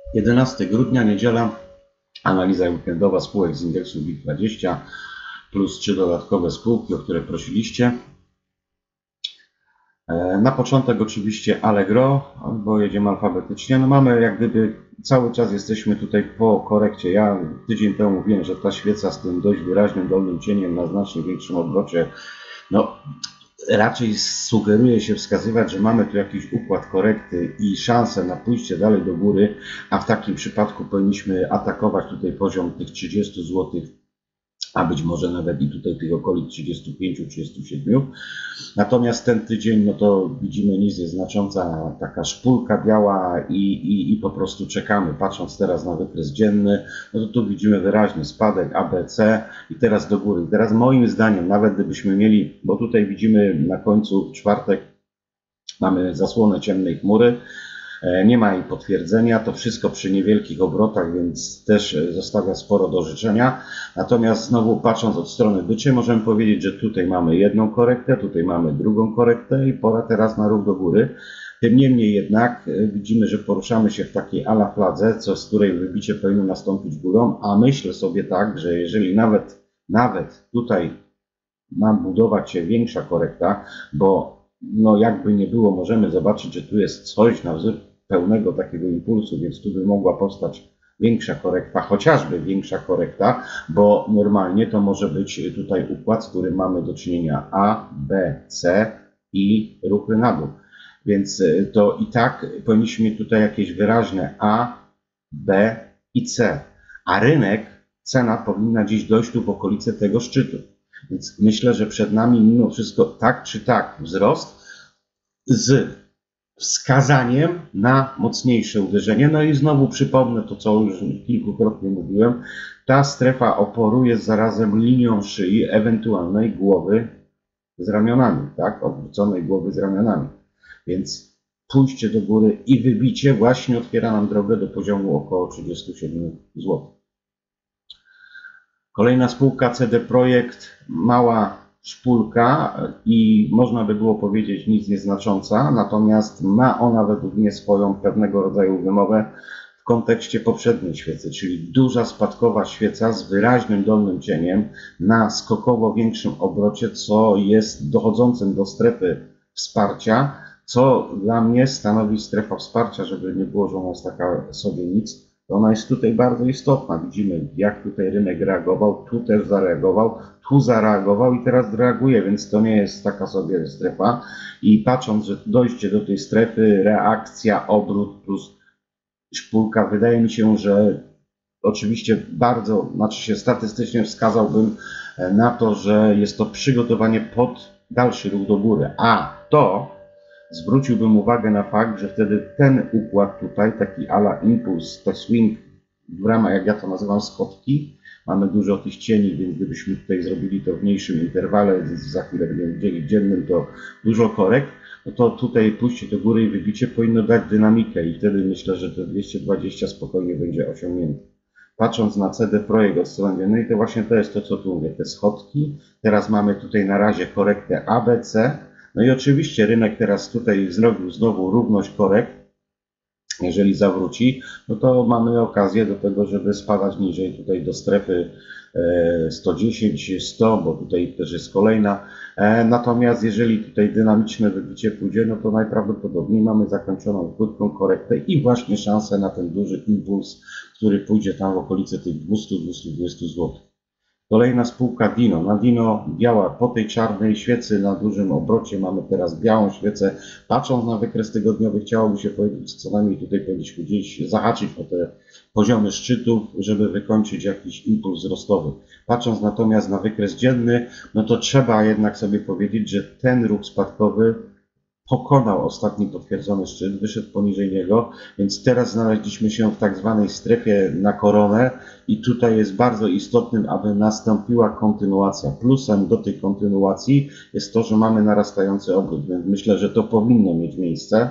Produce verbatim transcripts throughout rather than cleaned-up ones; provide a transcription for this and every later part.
jedenastego grudnia, niedziela, analiza weekendowa spółek z indeksu WIG dwadzieścia plus trzy dodatkowe spółki, o które prosiliście. Na początek oczywiście Allegro, bo jedziemy alfabetycznie. No mamy jak gdyby cały czas jesteśmy tutaj po korekcie. Ja tydzień temu mówiłem, że ta świeca z tym dość wyraźnym dolnym cieniem na znacznie większym obrocie, no raczej sugeruje się wskazywać, że mamy tu jakiś układ korekty i szansę na pójście dalej do góry, a w takim przypadku powinniśmy atakować tutaj poziom tych trzydziestu złotych, a być może nawet i tutaj tych okolic trzydziestu pięciu trzydziestu siedmiu. Natomiast ten tydzień, no to widzimy, nic jest znacząca taka szpulka biała i, i, i po prostu czekamy. Patrząc teraz na wykres dzienny, no to tu widzimy wyraźny spadek A B C i teraz do góry. Teraz moim zdaniem, nawet gdybyśmy mieli, bo tutaj widzimy na końcu w czwartek mamy zasłonę ciemnej chmury, nie ma jej potwierdzenia, to wszystko przy niewielkich obrotach, więc też zostawia sporo do życzenia. Natomiast znowu patrząc od strony byczej, możemy powiedzieć, że tutaj mamy jedną korektę, tutaj mamy drugą korektę i pora teraz na ruch do góry. Tym niemniej jednak widzimy, że poruszamy się w takiej ala fladze, co z której wybicie powinno nastąpić górą, a myślę sobie tak, że jeżeli nawet, nawet tutaj ma budować się większa korekta, bo no jakby nie było, możemy zobaczyć, że tu jest coś na wzór pełnego takiego impulsu, więc tu by mogła powstać większa korekta, chociażby większa korekta, bo normalnie to może być tutaj układ, z którym mamy do czynienia A, B, C i ruchy na dół. Więc to i tak powinniśmy mieć tutaj jakieś wyraźne A, B i C, a rynek, cena powinna dziś dojść tu w okolice tego szczytu. Więc myślę, że przed nami mimo wszystko tak czy tak wzrost z wskazaniem na mocniejsze uderzenie. No i znowu przypomnę to, co już kilkukrotnie mówiłem. Ta strefa oporu jest zarazem linią szyi ewentualnej głowy z ramionami, tak? Odwróconej głowy z ramionami. Więc pójście do góry i wybicie właśnie otwiera nam drogę do poziomu około trzydziestu siedmiu złotych. Kolejna spółka C D Projekt, mała szpulka i można by było powiedzieć nic nieznacząca, natomiast ma ona według mnie swoją pewnego rodzaju wymowę w kontekście poprzedniej świecy, czyli duża spadkowa świeca z wyraźnym dolnym cieniem na skokowo większym obrocie, co jest dochodzącym do strefy wsparcia, co dla mnie stanowi strefa wsparcia, żeby nie było, że ona jest taka sobie nic. Ona jest tutaj bardzo istotna. Widzimy, jak tutaj rynek reagował, tu też zareagował, tu zareagował i teraz reaguje, więc to nie jest taka sobie strefa. I patrząc, że dojście do tej strefy, reakcja, obrót plus szpulka, wydaje mi się, że oczywiście bardzo, znaczy się statystycznie wskazałbym na to, że jest to przygotowanie pod dalszy ruch do góry. A to zwróciłbym uwagę na fakt, że wtedy ten układ tutaj, taki ala impuls, to swing w ramach, jak ja to nazywam, schodki. Mamy dużo tych cieni, więc gdybyśmy tutaj zrobili to w mniejszym interwale, za chwilę będziemy widzieli dziennym, to dużo korekt, no to tutaj pójście do góry i wybicie powinno dać dynamikę i wtedy myślę, że te dwieście dwadzieścia spokojnie będzie osiągnięte. Patrząc na C D Projekt od strony dziennej, to właśnie to jest to, co tu mówię, te schodki. Teraz mamy tutaj na razie korektę A B C. No i oczywiście rynek teraz tutaj zrobił znowu równość korekt. Jeżeli zawróci, no to mamy okazję do tego, żeby spadać niżej tutaj do strefy sto dziesięć, sto, bo tutaj też jest kolejna. Natomiast jeżeli tutaj dynamiczne wybicie pójdzie, no to najprawdopodobniej mamy zakończoną krótką korektę i właśnie szansę na ten duży impuls, który pójdzie tam w okolice tych dwieście do dwustu dwudziestu złotych. Kolejna spółka Dino. Na Dino biała, po tej czarnej świecy na dużym obrocie mamy teraz białą świecę. Patrząc na wykres tygodniowy, chciałoby się powiedzieć, co najmniej tutaj powinniśmy gdzieś zahaczyć o te poziomy szczytów, żeby wykończyć jakiś impuls wzrostowy. Patrząc natomiast na wykres dzienny, no to trzeba jednak sobie powiedzieć, że ten ruch spadkowy pokonał ostatni potwierdzony szczyt, wyszedł poniżej niego, więc teraz znaleźliśmy się w tak zwanej strefie na koronę i tutaj jest bardzo istotnym, aby nastąpiła kontynuacja. Plusem do tej kontynuacji jest to, że mamy narastający obrót, więc myślę, że to powinno mieć miejsce.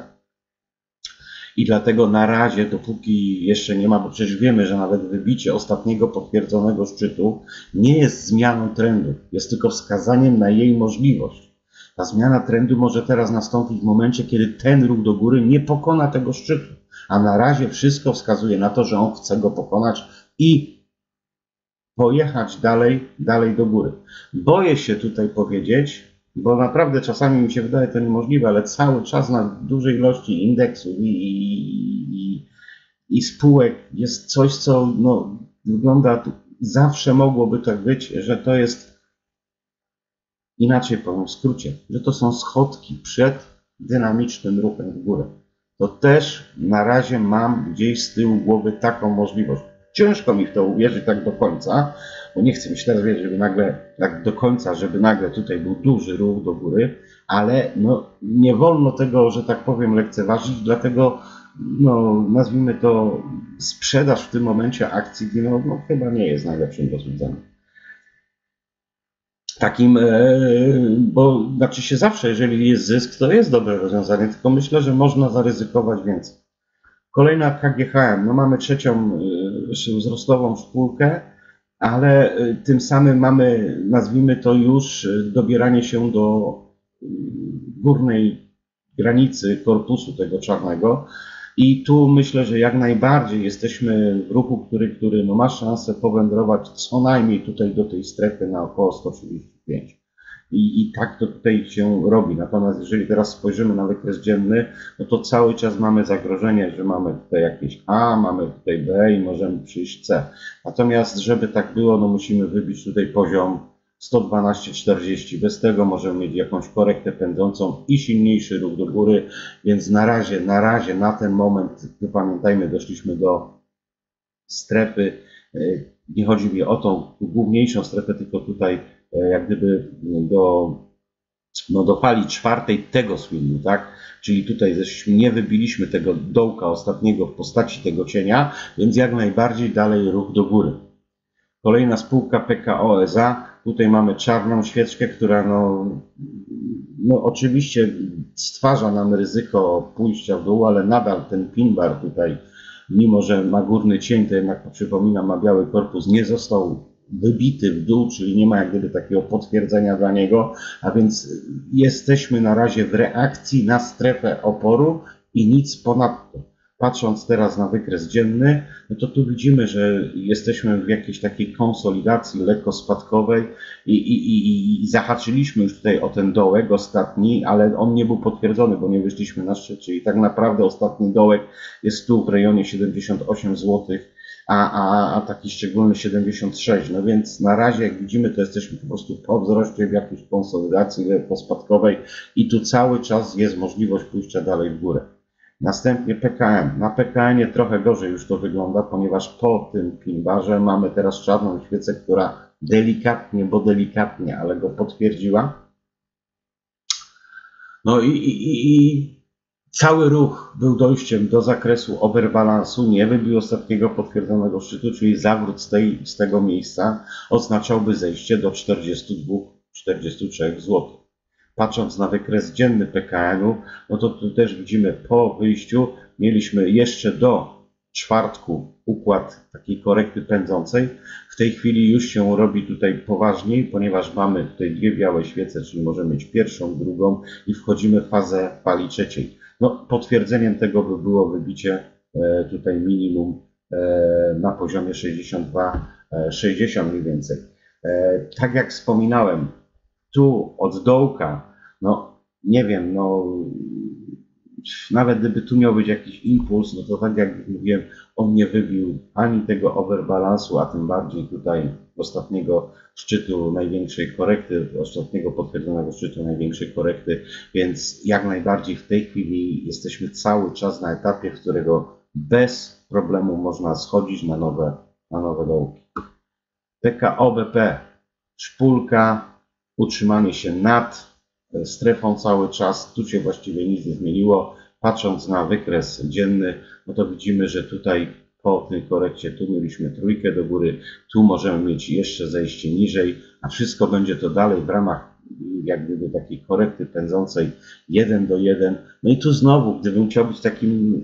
I dlatego na razie, dopóki jeszcze nie ma, bo przecież wiemy, że nawet wybicie ostatniego potwierdzonego szczytu nie jest zmianą trendu, jest tylko wskazaniem na jej możliwość. Ta zmiana trendu może teraz nastąpić w momencie, kiedy ten ruch do góry nie pokona tego szczytu. a na razie wszystko wskazuje na to, że on chce go pokonać i pojechać dalej, dalej do góry. Boję się tutaj powiedzieć, bo naprawdę czasami mi się wydaje to niemożliwe, ale cały czas na dużej ilości indeksów i, i, i spółek jest coś, co no, wygląda, zawsze mogłoby tak być, że to jest, inaczej powiem w skrócie, że to są schodki przed dynamicznym ruchem w górę. To też na razie mam gdzieś z tyłu głowy taką możliwość. Ciężko mi w to uwierzyć tak do końca, bo nie chcę mi się teraz wierzyć, żeby nagle, tak do końca, żeby nagle tutaj był duży ruch do góry, ale no, nie wolno tego, że tak powiem, lekceważyć, dlatego no, nazwijmy to sprzedaż w tym momencie akcji no, no, chyba nie jest najlepszym rozwiązaniem. Takim, bo znaczy się zawsze, jeżeli jest zysk, to jest dobre rozwiązanie, tylko myślę, że można zaryzykować więcej. Kolejna K G H M, no mamy trzecią wzrostową spółkę, ale tym samym mamy, nazwijmy to już, dobieranie się do górnej granicy korpusu tego czarnego. I tu myślę, że jak najbardziej jesteśmy w ruchu, który, który no ma szansę powędrować co najmniej tutaj do tej strefy na około sto trzydzieści pięć. I, I tak to tutaj się robi. Natomiast jeżeli teraz spojrzymy na wykres dzienny, no to cały czas mamy zagrożenie, że mamy tutaj jakieś A, mamy tutaj B i możemy przyjść C. Natomiast żeby tak było, no musimy wybić tutaj poziom sto dwanaście czterdzieści. Bez tego możemy mieć jakąś korektę pędzącą i silniejszy ruch do góry, więc na razie, na razie, na ten moment, pamiętajmy, doszliśmy do strefy, nie chodzi mi o tą główniejszą strefę, tylko tutaj jak gdyby do, no do fali czwartej tego swingu, tak? Czyli tutaj żeśmy nie wybiliśmy tego dołka ostatniego w postaci tego cienia, więc jak najbardziej dalej ruch do góry. Kolejna spółka P K O S A. Tutaj mamy czarną świeczkę, która no, no oczywiście stwarza nam ryzyko pójścia w dół, ale nadal ten pin bar tutaj, mimo że ma górny cień, to jednak przypominam, ma biały korpus, nie został wybity w dół, czyli nie ma jak gdyby takiego potwierdzenia dla niego, a więc jesteśmy na razie w reakcji na strefę oporu i nic ponadto. Patrząc teraz na wykres dzienny, no to tu widzimy, że jesteśmy w jakiejś takiej konsolidacji lekko spadkowej i, i, i, i zahaczyliśmy już tutaj o ten dołek ostatni, ale on nie był potwierdzony, bo nie wyszliśmy na szczyt, czyli tak naprawdę ostatni dołek jest tu w rejonie siedemdziesiąt osiem złotych, a, a, a taki szczególny siedemdziesiąt sześć. No więc na razie, jak widzimy, to jesteśmy po prostu po wzroście w jakiejś konsolidacji lekko spadkowej i tu cały czas jest możliwość pójścia dalej w górę. Następnie P K M. Na P K M-ie trochę gorzej już to wygląda, ponieważ po tym pin-barze mamy teraz czarną świecę, która delikatnie, bo delikatnie, ale go potwierdziła. No i, i, i cały ruch był dojściem do zakresu overbalansu, nie wybił ostatniego potwierdzonego szczytu, czyli zawrót z, tej, z tego miejsca oznaczałby zejście do czterdziestu dwóch czterdziestu trzech złotych. Patrząc na wykres dzienny P K M-u, no to tu też widzimy po wyjściu mieliśmy jeszcze do czwartku układ takiej korekty pędzącej. W tej chwili już się robi tutaj poważniej, ponieważ mamy tutaj dwie białe świece, czyli możemy mieć pierwszą, drugą i wchodzimy w fazę fali trzeciej. No, potwierdzeniem tego by było wybicie e, tutaj minimum e, na poziomie sześćdziesiąt dwa sześćdziesiąt mniej więcej. E, tak jak wspominałem, tu od dołka, no nie wiem, no nawet gdyby tu miał być jakiś impuls, no to tak jak mówiłem, on nie wybił ani tego overbalansu, a tym bardziej tutaj ostatniego szczytu największej korekty, ostatniego potwierdzonego szczytu największej korekty, więc jak najbardziej w tej chwili jesteśmy cały czas na etapie, w którego bez problemu można schodzić na nowe, na nowe dołki. P K O B P, szpulka, utrzymanie się nad strefą cały czas, tu się właściwie nic nie zmieniło. Patrząc na wykres dzienny, no to widzimy, że tutaj po tej korekcie tu mieliśmy trójkę do góry, tu możemy mieć jeszcze zejście niżej, a wszystko będzie to dalej w ramach jak gdyby takiej korekty pędzącej jeden do jeden. No i tu znowu, gdybym chciał być takim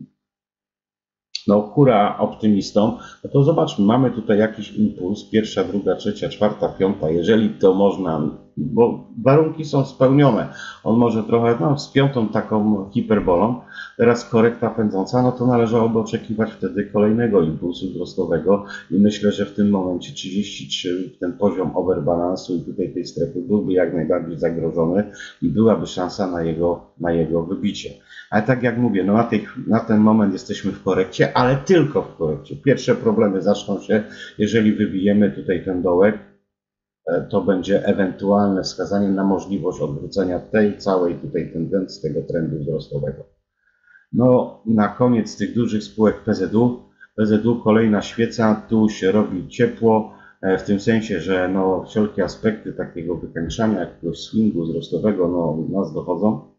no hura optymistą, no to zobaczmy, mamy tutaj jakiś impuls, pierwsza, druga, trzecia, czwarta, piąta, jeżeli to można bo warunki są spełnione. On może trochę, no z piątą taką hiperbolą, teraz korekta pędząca, no to należałoby oczekiwać wtedy kolejnego impulsu wzrostowego i myślę, że w tym momencie trzydzieści trzy, ten poziom overbalansu i tutaj tej strefy byłby jak najbardziej zagrożony i byłaby szansa na jego, na jego wybicie. Ale tak jak mówię, no na, tej, na ten moment jesteśmy w korekcie, ale tylko w korekcie. Pierwsze problemy zaczną się, jeżeli wybijemy tutaj ten dołek, to będzie ewentualne wskazanie na możliwość odwrócenia tej całej tutaj tendencji, tego trendu wzrostowego. No na koniec tych dużych spółek P Z U. P Z U kolejna świeca, tu się robi ciepło, w tym sensie, że no wszelkie aspekty takiego wykańczania, jakiegoś swingu wzrostowego no nas dochodzą.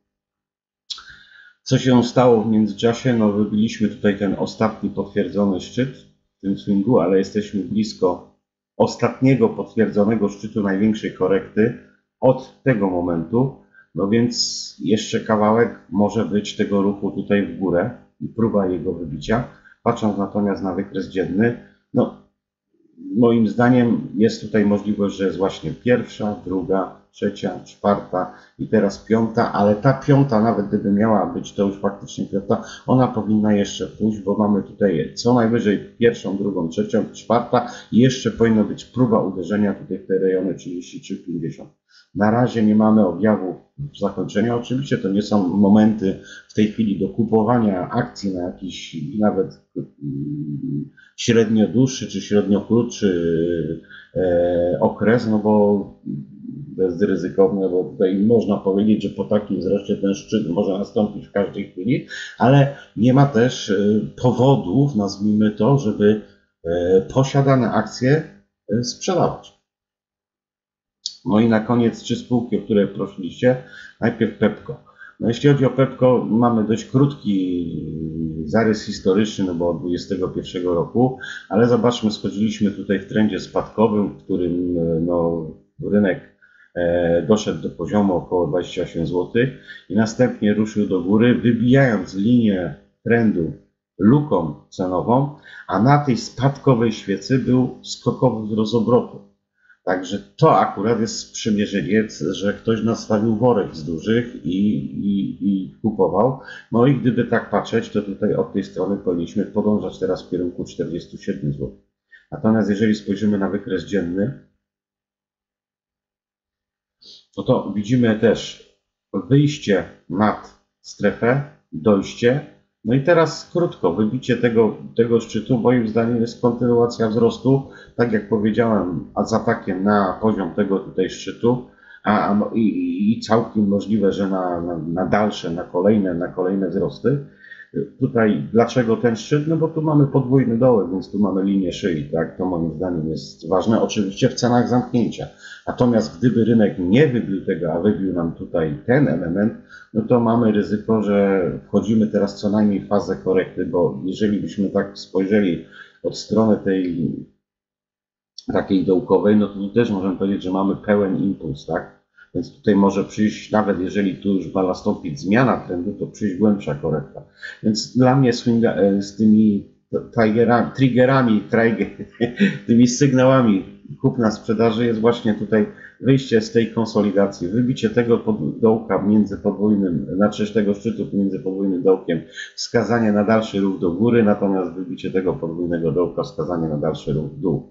Co się stało w międzyczasie? No wybiliśmy tutaj ten ostatni potwierdzony szczyt w tym swingu, ale jesteśmy blisko ostatniego potwierdzonego szczytu największej korekty od tego momentu, no więc jeszcze kawałek może być tego ruchu tutaj w górę i próba jego wybicia. Patrząc natomiast na wykres dzienny, no moim zdaniem jest tutaj możliwość, że jest właśnie pierwsza, druga, trzecia, czwarta i teraz piąta, ale ta piąta, nawet gdyby miała być to już faktycznie piąta, ona powinna jeszcze pójść, bo mamy tutaj co najwyżej pierwszą, drugą, trzecią, czwarta i jeszcze powinna być próba uderzenia tutaj w te rejony trzydzieści trzy pięćdziesiąt. Na razie nie mamy objawów zakończenia. Oczywiście to nie są momenty w tej chwili do kupowania akcji na jakiś nawet średnio dłuższy czy średnio krótszy okres, no bo bezryzykowne, bo tutaj można powiedzieć, że po takim wzroście ten szczyt może nastąpić w każdej chwili, ale nie ma też powodów, nazwijmy to, żeby posiadane akcje sprzedawać. No i na koniec trzy spółki, o które prosiliście. Najpierw Pepco. No jeśli chodzi o Pepco, mamy dość krótki zarys historyczny, no bo od dwudziestego pierwszego roku, ale zobaczmy, schodziliśmy tutaj w trendzie spadkowym, w którym no, rynek doszedł do poziomu około dwadzieścia osiem złotych i następnie ruszył do góry, wybijając linię trendu luką cenową, a na tej spadkowej świecy był skokowy wzrost obrotu. Także to akurat jest sprzymierzenie, że ktoś nastawił worek z dużych i, i, i kupował. No i gdyby tak patrzeć, to tutaj od tej strony powinniśmy podążać teraz w kierunku czterdziestu siedmiu złotych. Natomiast jeżeli spojrzymy na wykres dzienny, no to widzimy też wyjście nad strefę, dojście. No i teraz krótko, wybicie tego, tego szczytu moim zdaniem jest kontynuacja wzrostu, tak jak powiedziałem, a z atakiem na poziom tego tutaj szczytu, a, a i, i całkiem możliwe, że na, na, na dalsze, na kolejne, na kolejne wzrosty. Tutaj dlaczego ten szczyt? No bo tu mamy podwójny dołek, więc tu mamy linię szyi, tak? To moim zdaniem jest ważne, oczywiście w cenach zamknięcia. Natomiast gdyby rynek nie wybił tego, a wybił nam tutaj ten element, no to mamy ryzyko, że wchodzimy teraz co najmniej w fazę korekty, bo jeżeli byśmy tak spojrzeli od strony tej takiej dołkowej, no to tu też możemy powiedzieć, że mamy pełen impuls, tak? Więc tutaj może przyjść, nawet jeżeli tu już ma nastąpić zmiana trendu, to przyjść głębsza korekta. Więc dla mnie swinga, z tymi triggerami, triggerami trigger, tymi sygnałami kupna sprzedaży jest właśnie tutaj wyjście z tej konsolidacji, wybicie tego pod, dołka między podwójnym, znaczy tego szczytu między podwójnym dołkiem, wskazanie na dalszy ruch do góry, natomiast wybicie tego podwójnego dołka, wskazanie na dalszy ruch w dół.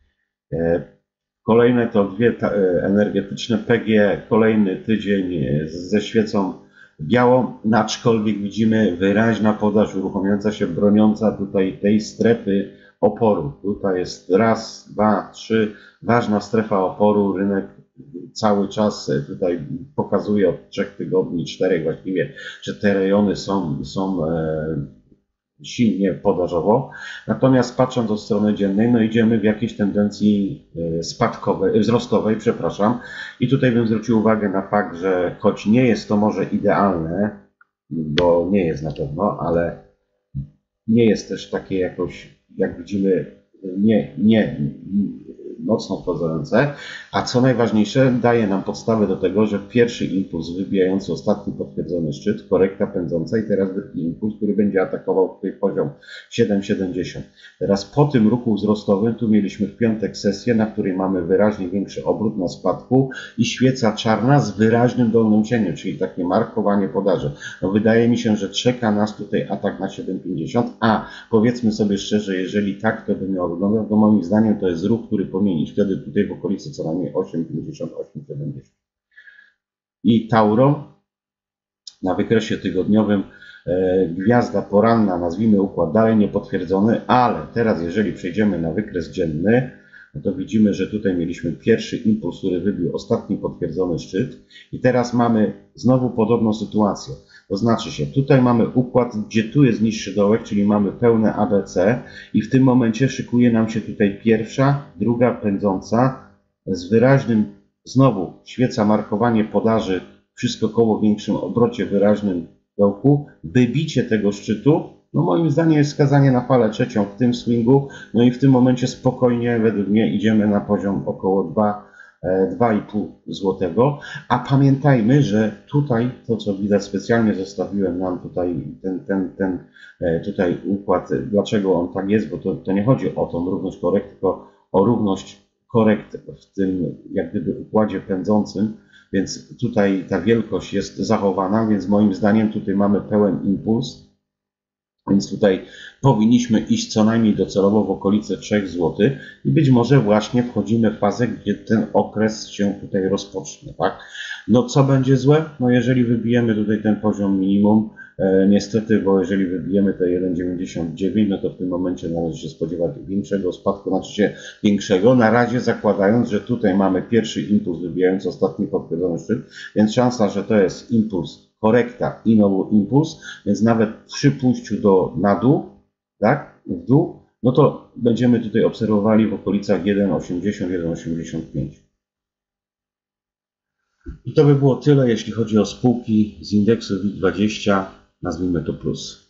Kolejne to dwie energetyczne P G E, kolejny tydzień ze świecą białą, aczkolwiek widzimy wyraźna podaż uruchamiająca się, broniąca tutaj tej strefy oporu. Tutaj jest raz, dwa, trzy, ważna strefa oporu, rynek cały czas tutaj pokazuje od trzech tygodni, czterech właściwie, że te rejony są, są silnie podażowo. Natomiast patrząc od strony dziennej, no idziemy w jakiejś tendencji spadkowej, wzrostowej, przepraszam. I tutaj bym zwrócił uwagę na fakt, że choć nie jest to może idealne, bo nie jest na pewno, ale nie jest też takie jakoś, jak widzimy, nie, nie, mocno wchodzące, a co najważniejsze, daje nam podstawę do tego, że pierwszy impuls wybijający ostatni potwierdzony szczyt, korekta pędząca i teraz drugi impuls, który będzie atakował tutaj poziom siedem siedemdziesiąt. Teraz po tym ruchu wzrostowym tu mieliśmy w piątek sesję, na której mamy wyraźnie większy obrót na spadku i świeca czarna z wyraźnym dolnym cieniem, czyli takie markowanie podaży. No wydaje mi się, że czeka nas tutaj atak na siedem pięćdziesiąt, a powiedzmy sobie szczerze, jeżeli tak to by miało wyglądać, to moim zdaniem to jest ruch, który powinien iść wtedy tutaj w okolicy co najmniej osiem pięćdziesiąt, osiem siedemdziesiąt. I Tauro na wykresie tygodniowym e, gwiazda poranna, nazwijmy układ dalej niepotwierdzony, ale teraz jeżeli przejdziemy na wykres dzienny, no to widzimy, że tutaj mieliśmy pierwszy impuls, który wybił ostatni potwierdzony szczyt i teraz mamy znowu podobną sytuację. To znaczy się, tutaj mamy układ, gdzie tu jest niższy dołek, czyli mamy pełne A B C i w tym momencie szykuje nam się tutaj pierwsza, druga pędząca z wyraźnym, znowu świeca markowanie podaży przy skokowo większym obrocie, wyraźnym dołku, wybicie tego szczytu, no moim zdaniem jest skazanie na falę trzecią w tym swingu, no i w tym momencie spokojnie według mnie idziemy na poziom około dwa i pół złotego, a pamiętajmy, że tutaj to co widać specjalnie zostawiłem nam tutaj ten, ten, ten tutaj układ, dlaczego on tak jest, bo to, to nie chodzi o tą równość korekt, tylko o równość korekt w tym jak gdyby układzie pędzącym, więc tutaj ta wielkość jest zachowana, więc moim zdaniem tutaj mamy pełen impuls, więc tutaj powinniśmy iść co najmniej docelowo w okolice trzech złotych i być może właśnie wchodzimy w fazę, gdzie ten okres się tutaj rozpocznie, tak? No co będzie złe? No jeżeli wybijemy tutaj ten poziom minimum, e, niestety, bo jeżeli wybijemy te jeden dziewięćdziesiąt dziewięć, no to w tym momencie należy się spodziewać większego spadku, znaczy się większego, na razie zakładając, że tutaj mamy pierwszy impuls wybijający ostatni potwierdzony szczyt, więc szansa, że to jest impuls korekta i nowy impuls, więc nawet przy pójściu do, na dół, tak, w dół, no to będziemy tutaj obserwowali w okolicach jeden osiemdziesiąt jeden osiemdziesiąt pięć. I to by było tyle, jeśli chodzi o spółki z indeksu WIG dwadzieścia, nazwijmy to plus.